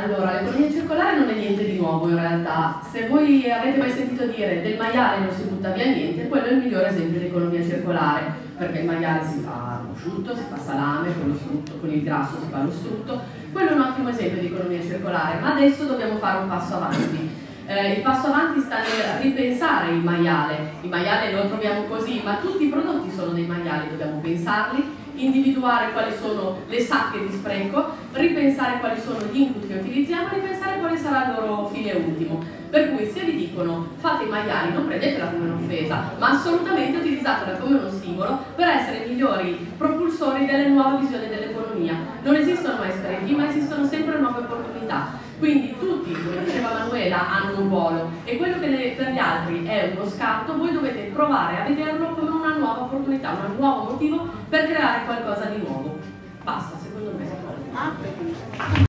Allora, l'economia circolare non è niente di nuovo in realtà. Se voi avete mai sentito dire del maiale non si butta via niente, quello è il migliore esempio di economia circolare, perché il maiale si fa prosciutto, si fa salame, con lo strutto, con il grasso si fa lo strutto, quello è un ottimo esempio di economia circolare, ma adesso dobbiamo fare un passo avanti. Il passo avanti sta nel ripensare il maiale lo troviamo così, ma tutti i prodotti sono dei maiali, dobbiamo pensarli, individuare quali sono le sacche di spreco, ripensare quali sono gli input che utilizziamo e ripensare quale sarà il loro fine ultimo. Per cui se vi dicono fate i maiali non prendetela come un'offesa, ma assolutamente utilizzatela come uno stimolo per essere i migliori propulsori delle nuove visioni dell'economia. Non esistono mai sprechi, ma esistono sempre nuove opportunità. Quindi tutti, come diceva Manuela, hanno un ruolo e quello che per gli altri è uno scarto, voi dovete provare a vederlo come una nuova opportunità, un nuovo motivo per creare qualcosa di nuovo. Basta, secondo me.